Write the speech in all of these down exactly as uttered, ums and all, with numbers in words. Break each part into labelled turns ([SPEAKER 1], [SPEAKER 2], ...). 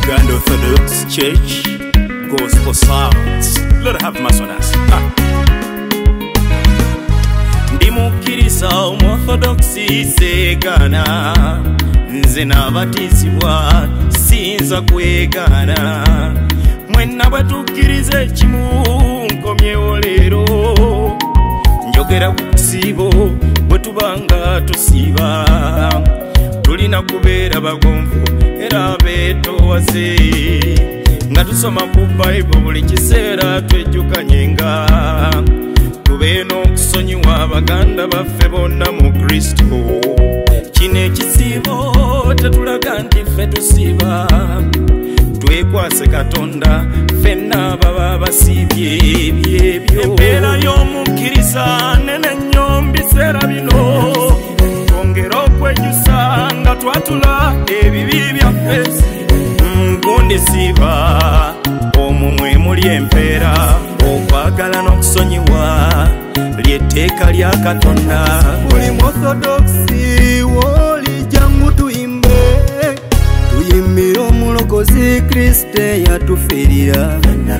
[SPEAKER 1] Uganda Orthodox Church Gospel Sounds. Lord have mercy on us. Ah. Ndimukiriza Orthodoxy segana, nze nabatizibwa sinza kwegana. Mwenna batukiriza ekimu nkomyewo leero, njogera ku kusiibo bwe tubanga tusiiba. Tulina kubeera bagonvu era beetoowaze, nga tusoma ku Bible buli kiseera twejjukanyenga. Tube n'okusonyiwa abaganda baffe bonna mu Kristo. Kino ekisiibo tetulaga nti ffe tusiiba, twekwase Katonda ffenna baba basiibye byebyo. Embeera y'omukkiriza nene nnyo mu biseera bino, twongera okwenyusa nga twatula ebibi byaffe. Gundi siiba omwo mwe muli empeera, okwagala n'okusonyiwa ly'etteeka lya Katonda.
[SPEAKER 2] Buli Orthodoxy w'olijjangu tuyimbe, tuyimbire omulokozi Kristo eyatufiirira.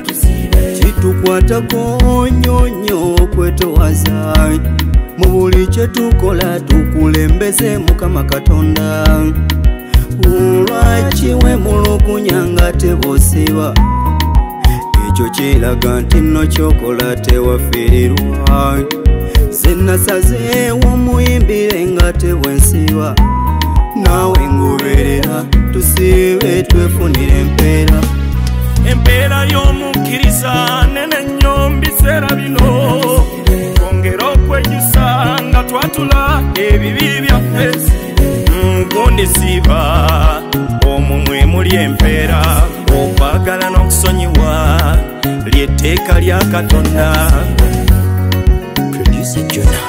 [SPEAKER 2] Kitukwatako nnyo nnyo okwetoowaza, mu buli kye tukola tukulembeze Mukama Katonda. Lwaki wemulugunya nga tebosiiba? Ekyo kiraga nti nno kyokola tewafiirirwa. Nze nasazeewo muyimbire nga tebwensiiba, naawe ngoberera tusiibe twefunire empeera.
[SPEAKER 1] Empeera y'omukkiriza nene nnyo mu biseera bino, twongera okwenyusa nga twatula ebibi byaffe. Gundi siiba omwo mwe muli empeera, okwagala n'okusonyiwa ly'etteeka lya Katonda. Producer Jonah.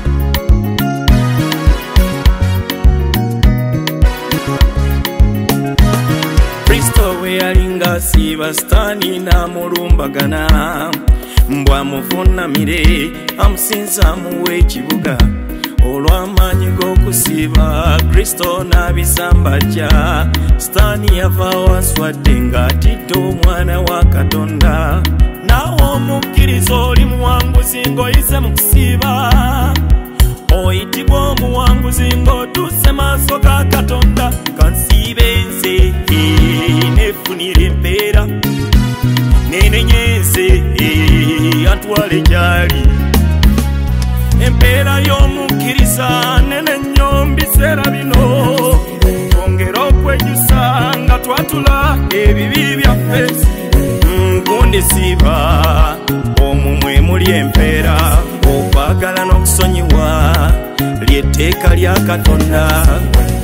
[SPEAKER 1] Kristo bwe yalinga asiiba Sitaani n'amulumbagana, mbw amuvuunamire amusinza amuwa ekibuga. Olw'amaanyi g'okusiiba Kristo n'abisambajja, Sitaani yavaawo aswadde ng'atidde omwana wa Katonda. Naawe omukkiriza oli muwanguzi ng'oyise mu kusiiba, oyitibwa omuwanguzi ng'otuuse maaso ga Katonda. Kansiibe nze nefunire empeera, nenenye nze antwale gy'ali. Empeera y'omukkiriza nene nnyo mu biseera bino, twongera okwenyusa nga twatula ebibi byaffe. Gundi siiba omwo mwe muli empeera, okwagala n'okusonyiwa ly'etteeka lya Katonda.